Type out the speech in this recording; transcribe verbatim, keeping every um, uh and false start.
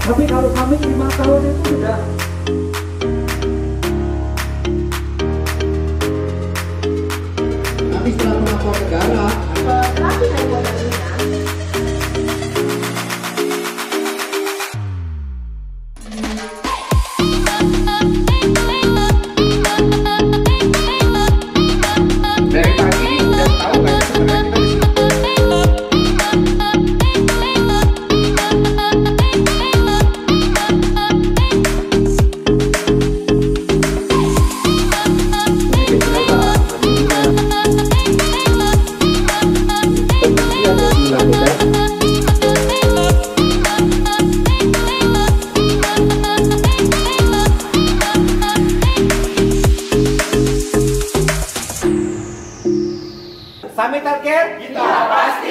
Tapi kalau kami lima tahun itu sudah Tapi setelah melapor negara, terapi dari modelnya. Dari pagi udah tahu kan sebenarnya kita di sini. Sampai target kita pasti